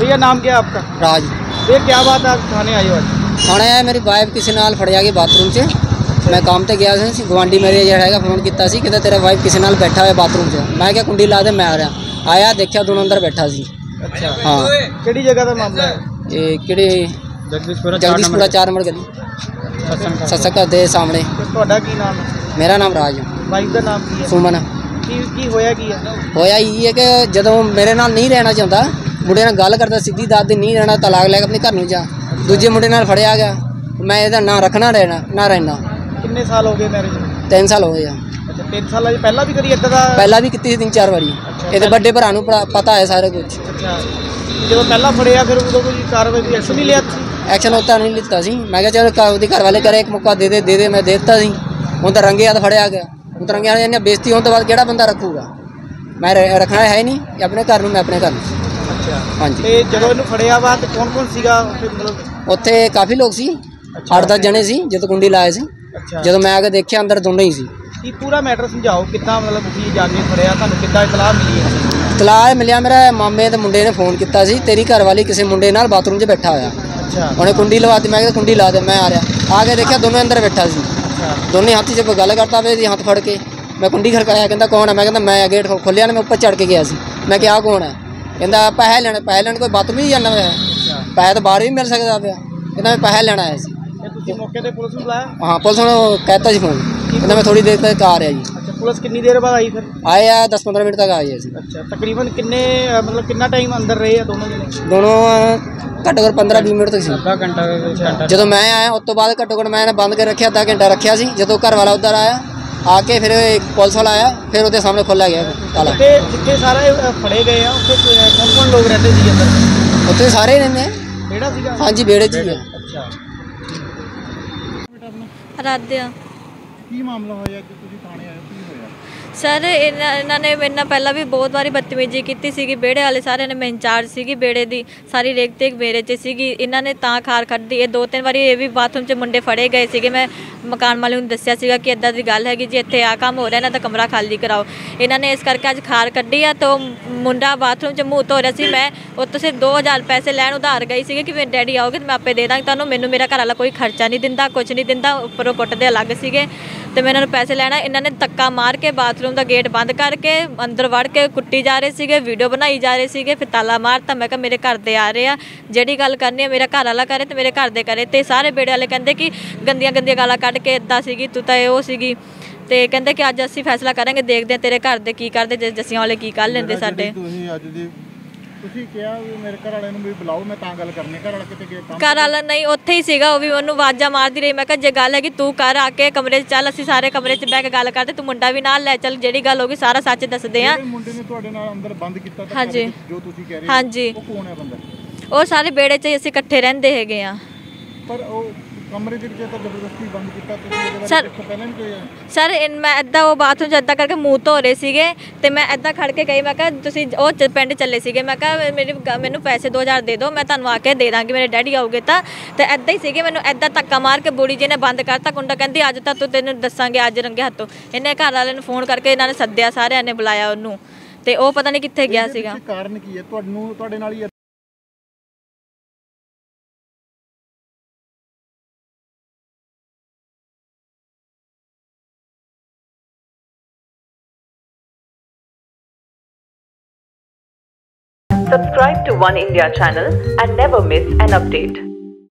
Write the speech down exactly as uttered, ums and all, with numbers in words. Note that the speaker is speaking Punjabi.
भैया नाम क्या है आपका? राज। ये क्या बात है, आप थाने आए हो आज? थाने आया, मेरी वाइफ किसी नाल फड़िया गई बाथरूम से। मैं काम ते गया सी, गुआंढी मेरे जड़ा फोन किया कि तेरा वाइफ किसी नाल बैठा हुआ बाथरूम से। मैं क्या कुंडी ला दे, मैं आ रहा आया देखा दोनों अंदर बैठा सी। अच्छा हाँ, किहड़ी जगह का मामला है? ये किहड़ी जगदीशपुरा चार नंबर गली सत्संग दे सामने। ਤੁਹਾਡਾ ਕੀ ਨਾਮ ਹੈ? मेरा नाम राज। ਵਾਈਫ ਦਾ ਨਾਮ ਕੀ ਹੈ? सुमन। ਕੀ ਕੀ ਹੋਇਆ ਕੀ ਹੈ? होया ये है कि जदों मेरे नाल नहीं रहना चाहता, मुंडे नाल गल करदा सीधी दादी नहीं रहना, तलाक लैके अपने घर नूं जा। दूजे मुंडे नाल फड़िया गया, मैं इहदा ना रखना रहना ना रहना। ਕਿੰਨੇ ਸਾਲ ਹੋ ਗਏ ਮੈਰਿਜ ਨੂੰ? तीन साल हो गए। ਅੱਛਾ ਤਿੰਨ ਸਾਲਾਂ ਦੀ ਪਹਿਲਾਂ ਵੀ ਕਰੀ ਇਦਾਂ ਦਾ? पहला भी की तीन चार बारी। ये बड़े भरा नूं पता है सारे कुछ। ਅੱਛਾ ਜਦੋਂ ਪਹਿਲਾਂ ਫੜਿਆ ਫਿਰ ਉਦੋਂ ਕੋਈ ਕਾਰਵਾਈ ਦੀ ਐਕਸ਼ਨ ਨਹੀਂ ਲਿਆ ਤੁਸੀਂ? एक्शन होता नहीं लिता सी। मैं क्या चलो घर वाले करे एक मौका दे दे दे दे मैं दे दिता सी। हूँ तो रंगे हाथ फड़िया गया, हूँ तो रंगे हाथ बेइज्जती होने तो बाद केड़ा बंदा रखूगा? मैं रखना है नहीं अपने घर में, मैं अपने घर। अच्छा हाँ जी। ਤੇ ਜਦੋਂ ਇਹਨੂੰ ਫੜਿਆ ਵਾ ਤੇ ਕੌਣ ਕੌਣ ਸੀਗਾ ਉੱਥੇ? ਮਤਲਬ ਉੱਥੇ ਕਾਫੀ ਲੋਕ ਸੀ, ਅੱਠ ਦਸ ਜਣੇ ਸੀ ਜਦੋਂ ਕੁੰਡੀ ਲਾਏ ਸੀ। ਅੱਛਾ ਜਦੋਂ ਮੈਂ ਆ ਕੇ ਦੇਖਿਆ ਅੰਦਰ ਦੋਨੇ ਹੀ ਸੀ। ਕੀ ਪੂਰਾ ਮੈਟਰ ਸਮਝਾਓ, ਕਿੱਦਾਂ ਮਤਲਬ ਤੁਸੀਂ ਜਾ ਕੇ ਫੜਿਆ, ਤੁਹਾਨੂੰ ਕਿੱਦਾਂ ਇਤਲਾਹ ਮਿਲੀ ਹੈ? ਤਲਾਹ ਮਿਲਿਆ, ਮੇਰਾ ਮਾਮੇ ਦੇ ਮੁੰਡੇ ਨੇ ਫੋਨ ਕੀਤਾ ਸੀ, ਤੇਰੀ ਘਰ ਵਾਲੀ ਕਿਸੇ ਮੁੰਡੇ ਨਾਲ ਬਾਥਰੂਮ 'ਚ ਬੈਠਾ ਹੋਇਆ। ਅੱਛਾ ਉਹਨੇ ਕੁੰਡੀ ਲਵਾਤੀ। ਮੈਂ ਕਿਹਾ ਕੁੰਡੀ ਲਾ ਦੇ, ਮੈਂ ਆ ਰਿਹਾ। ਆ ਕੇ ਦੇਖਿਆ ਦੋਨੋਂ ਅੰਦਰ ਬੈਠਾ ਸੀ। ਦੋਨੇ ਹੱਥ 'ਚ ਗੱਲ ਕਰਤਾ ਪਏ ਸੀ, ਹੱਥ ਫੜ ਕੇ। ਮੈਂ ਕੁੰਡੀ ਖੜਕਾਇਆ, ਕਹਿੰਦਾ ਕੌਣ ਹੈ? ਮੈਂ ਕਹਿੰਦਾ ਮੈਂ ਗੇਟ ਖੋਲ੍ਹਿਆ ਨਾ, ਮੈਂ ਉੱਪਰ ਚੜ੍ਹ ਕੇ ਗਿਆ ਸੀ। ਮੈਂ ਕਿਹਾ ਕੌਣ ਹੈ? ਕਹਿੰਦਾ ਪੈਸੇ ਲੈਣੇ। ਪੈਸੇ ਲੈਣ ਕੋਈ ਬਦਤਮੀਜ਼ ਜਾਂਦਾ ਹੋਇਆ, ਪੈਸੇ ਤਾਂ ਬਾਹਰ ਵੀ ਮਿਲ ਸਕਦਾ ਪਿਆ। ਕਹਿੰਦਾ ਮੈਂ ਪੈਸੇ ਲੈਣ ਆਇਆ ਸੀ। ਤੁਸੀਂ ਮੌਕੇ ਤੇ ਪੁਲਿਸ ਨੂੰ ਬੁਲਾਇਆ? ਹਾਂ, ਪੁਲਿਸ ਨੂੰ ਕਹਿਤਾ ਸੀ ਫੋਨ। ਕਹਿੰਦਾ ਮੈਂ ਥੋੜੀ ਦੇਰ ਤੱਕ ਆ ਰਿਹਾ ਜੀ। ਅੱਛਾ ਪੁਲਿਸ ਕਿੰਨੀ ਦੇਰ ਬਾਅਦ ਆਈ ਫਿਰ? ਆਏ ਆ ਦਸ ਪੰਦਰਾਂ ਮਿੰਟ ਤੱਕ ਆਏ ਸੀ। ਅੱਛਾ ਤਕਰੀਬਨ ਕਿੰਨੇ ਮਤਲਬ ਕਿੰਨਾ ਟਾਈਮ ਅੰਦਰ ਰਹੇ ਆ ਦੋਨੋਂ ਜਣੇ? ਦੋਨੋਂ ਘੱਟੋ ਘੱਟ ਪੰਦਰਾਂ ਵੀਹ ਮਿੰਟ ਤੱਕ ਸੀ। ਅੱਧਾ ਘੰਟਾ। ਜਦੋਂ ਮੈਂ ਆਇਆ ਉਸ ਤੋਂ ਬਾਅਦ ਘੱਟੋ ਘੱਟ ਮੈਂ ਬੰਦ ਕੇ ਰੱਖਿਆ, ਅੱਧਾ ਘੰਟਾ ਰੱਖਿਆ ਸੀ। ਜਦੋਂ ਘਰ ਵਾਲਾ ਉੱਧਰ ਆਇਆ ਆ ਕੇ ਫਿਰ ਪੁਲਿਸ ਵਾਲਾ ਆਇਆ, ਫਿਰ ਉਹਦੇ ਸਾਹਮਣੇ ਖੋਲ੍ਹਿਆ ਗਿਆ ਤਾਲਾ। ਤੇ ਜਿੱਥੇ ਸਾਰੇ ਫੜੇ ਗਏ ਆ ਉੱਥੇ ਕੌਣ ਕੌਣ ਲੋਕ ਰਹਿੰਦੇ ਸੀ ਅੰਦਰ? ਉੱਥੇ ਸਾਰੇ ਹੀ ਰਹਿੰਦੇ। ਵਿਹੜਾ ਸੀਗਾ? ਹਾਂਜੀ ਵਿਹੜੇ 'ਚ ਹੀ ਹੈ। ਅੱਛਾ ਰਾਧਿਆ। ਕੀ ਮਾਮਲਾ ਹੋਇਆ ਕਿ ਤੁਸੀਂ ਥਾਣੇ ਆਏ, ਕੀ ਹੋਇਆ? ਸਰ ਇਹਨਾਂ ਇਹਨਾਂ ਨੇ ਮੇਰੇ ਨਾਲ ਪਹਿਲਾਂ ਵੀ ਬਹੁਤ ਵਾਰੀ ਬਦਤਮੀਜ਼ੀ ਕੀਤੀ ਸੀਗੀ। ਵਿਹੜੇ ਵਾਲੇ ਸਾਰਿਆਂ ਨੇ, ਮੈਂ ਇੰਚਾਰਜ ਸੀਗੀ ਵਿਹੜੇ ਦੀ, ਸਾਰੀ ਰੇਖ ਤੇ ਮੇਰੇ 'ਚ ਸੀਗੀ। ਇਹਨਾਂ ਨੇ ਤਾਂ ਖਾਰ ਕੱਢਦੀ। ਇਹ ਦੋ ਤਿੰਨ ਵਾਰੀ ਇਹ ਵੀ ਬਾਥਰੂਮ 'ਚ ਮੁੰਡੇ ਫੜੇ ਗਏ ਸੀਗੇ। ਮੈਂ ਮਕਾਨ ਮਾਲਕ ਨੂੰ ਦੱਸਿਆ ਸੀਗਾ ਕਿ ਇੱਦਾਂ ਦੀ ਗੱਲ ਹੈਗੀ ਜੀ, ਇੱਥੇ ਆ ਕੰਮ ਹੋ ਰਿਹਾ, ਇਹਨਾਂ ਦਾ ਕਮਰਾ ਖਾਲੀ ਕਰਾਓ। ਇਹਨਾਂ ਨੇ ਇਸ ਕਰਕੇ ਅੱਜ ਖਾਰ ਕੱਢੀ ਆ। ਤਾਂ ਮੁੰਡਾ ਬਾਥਰੂਮ 'ਚ ਮੂੰਹ ਧੋ ਰਿਹਾ ਸੀ। ਮੈਂ ਉੱਥੋਂ ਸਿਰਫ ਦੋ ਹਜ਼ਾਰ ਪੈਸੇ ਲੈਣ ਉਧਾਰ ਗਈ ਸੀਗੀ ਕਿ ਮੇਰੇ ਡੈਡੀ ਆਓਗੇ ਤਾਂ ਮੈਂ ਆਪੇ ਦੇ ਦਾਂਗੀ ਤੁਹਾਨੂੰ। ਮੈਨੂੰ ਮੇਰਾ ਘਰ ਵਾਲਾ ਕੋਈ ਖਰਚਾ ਨਹੀਂ ਦਿੰਦਾ, ਕੁਛ ਨਹੀਂ ਦਿੰਦਾ। ਉੱਪਰੋਂ ਕੁੱਟਦੇ ਅਲੱਗ ਸੀਗੇ ਅਤੇ ਮੈਂ ਇਹਨਾਂ ਨੂੰ ਪੈਸੇ ਲੈਣਾ। ਇਹਨਾਂ ਨੇ ਧੱਕਾ ਮਾਰ ਕੇ ਬਾਥਰੂਮ ਦਾ ਗੇਟ ਬੰਦ ਕਰਕੇ ਅੰਦਰ ਵੜ ਕੇ ਕੁੱਟੀ ਜਾ ਰਹੇ ਸੀਗੇ, ਵੀਡੀਓ ਬਣਾਈ ਜਾ ਰਹੇ ਸੀਗੇ। ਫਿਰ ਤਾਲਾ ਮਾਰਤਾ। ਮੈਂ ਕਿਹਾ ਮੇਰੇ ਘਰ ਦੇ ਆ ਰਹੇ ਆ, ਜਿਹੜੀ ਗੱਲ ਕਰਨੀ ਹੈ ਮੇਰਾ ਘਰ ਵਾਲਾ ਕਰੇ ਅਤੇ ਮੇਰੇ ਘਰ ਦੇ ਕਰੇ। ਅਤੇ ਸਾਰੇ ਵਿਹੜੇ ਵਾਲੇ ਕਹਿੰਦੇ ਕਿ ਗੰਦੀਆਂ ਗੰਦੀਆਂ ਗਾਲਾਂ ਕੱਢ ਕੇ ਇੱਦਾਂ ਸੀਗੀ ਤੂੰ ਤਾਂ ਇਹ ਉਹ ਸੀਗੀ। ਅਤੇ ਕਹਿੰਦੇ ਕਿ ਅੱਜ ਅਸੀਂ ਫੈਸਲਾ ਕਰਾਂਗੇ, ਦੇਖਦੇ ਹਾਂ ਤੇਰੇ ਘਰ ਦੇ ਕੀ ਕਰਦੇ, ਜ ਜੱਸੀਆਂ ਵਾਲੇ ਕੀ ਕਰ ਲੈਂਦੇ ਸਾਡੇ। ਤੁਸੀਂ ਅੱਜ ਦੀ ਤੁਸੀਂ ਕਿਹਾ ਵੀ ਮੇਰੇ ਘਰ ਵਾਲੇ ਨੂੰ ਵੀ ਬੁਲਾਓ, ਮੈਂ ਤਾਂ ਗੱਲ ਕਰਨੀ। ਘਰ ਵਾਲਾ ਕਿਤੇ ਗਿਆ? ਘਰ ਵਾਲਾ ਨਹੀਂ, ਉੱਥੇ ਹੀ ਸੀਗਾ। ਉਹ ਵੀ ਉਹਨੂੰ ਆਵਾਜ਼ਾਂ ਮਾਰਦੀ ਰਹੀ। ਮੈਂ ਕਿਹਾ ਜੇ ਗੱਲ ਹੈਗੀ ਤੂੰ ਘਰ ਆ ਕੇ ਕਮਰੇ 'ਚ ਚੱਲ, ਅਸੀਂ ਸਾਰੇ ਕਮਰੇ 'ਚ ਬਹਿ ਕੇ ਗੱਲ ਕਰਦੇ, ਤੂੰ ਮੁੰਡਾ ਵੀ ਨਾਲ ਲੈ ਚੱਲ, ਜਿਹੜੀ ਗੱਲ ਹੋਗੀ ਸਾਰਾ ਸੱਚ ਦੱਸਦੇ ਆ। ਮੁੰਡੇ ਨੇ ਤੁਹਾਡੇ ਨਾਲ ਅੰਦਰ ਬੰਦ ਕੀਤਾ? ਹਾਂਜੀ ਜੋ ਤੁਸੀਂ ਕਹਿ ਰਹੇ ਹਾਂਜੀ। ਉਹ ਕੌਣ ਹੈ ਬੰਦਾ? ਉਹ ਸਾਰੇ ਵਿਹੜੇ 'ਚ ਹੀ ਅਸੀਂ ਇਕੱਠੇ ਰਹਿੰਦੇ ਹੈਗੇ ਆ। ਪਰ ਉਹ ਕਮਰੇ ਦੇ ਵਿੱਚ ਤਾਂ ਜ਼ਬਰਦਸਤੀ ਬੰਦ ਕੀਤਾ ਤੁਸੀਂ? ਸਰ ਪਹਿਲਾਂ ਵੀ ਕੋਈ? ਸਰ ਮੈਂ ਇੱਦਾਂ ਉਹ ਬਾਥਰੂਮ 'ਚ ਇੱਦਾਂ ਕਰਕੇ ਮੂੰਹ ਧੋ ਰਹੇ ਸੀਗੇ ਅਤੇ ਮੈਂ ਇੱਦਾਂ ਖੜ੍ਹ ਕੇ ਗਈ। ਮੈਂ ਕਿਹਾ ਤੁਸੀਂ ਉਹ ਪਿੰਡ ਚੱਲੇ ਸੀਗੇ। ਮੈਂ ਕਿਹਾ ਮੇਰੀ ਮੈਨੂੰ ਪੈਸੇ ਦੋ ਹਜ਼ਾਰ ਦੇ ਦਿਓ, ਮੈਂ ਤੁਹਾਨੂੰ ਆ ਕੇ ਦੇ ਦਾਂਗੀ, ਮੇਰੇ ਡੈਡੀ ਆਊਗੇ ਤਾਂ। ਅਤੇ ਇੱਦਾਂ ਹੀ ਸੀਗੇ। ਮੈਨੂੰ ਇੱਦਾਂ ਧੱਕਾ ਮਾਰ ਕੇ ਬੁੜੀ ਜੀ ਨੇ ਬੰਦ ਕਰਤਾ ਕੁੰਡਾ। ਕਹਿੰਦੀ ਅੱਜ ਤਾਂ ਤੂੰ ਤੈਨੂੰ ਦੱਸਾਂਗੇ ਅੱਜ ਰੰਗੇ ਹੱਥੋਂ। ਇਹਨੇ ਘਰ ਵਾਲਿਆਂ ਨੂੰ ਫੋਨ ਕਰਕੇ ਇਹਨਾਂ ਨੇ ਸੱਦਿਆ, ਸਾਰਿਆਂ ਨੇ ਬੁਲਾਇਆ ਉਹਨੂੰ, ਅਤੇ ਉਹ ਪਤਾ ਨਹੀਂ ਕਿੱਥੇ ਗਿਆ ਸੀਗਾ। ਕਾਰਨ ਕੀ ਹੈ ਤੁਹਾਨੂੰ ਤੁਹਾਡੇ ਨਾਲ ਹੀ? Subscribe to One India channel and never miss an update.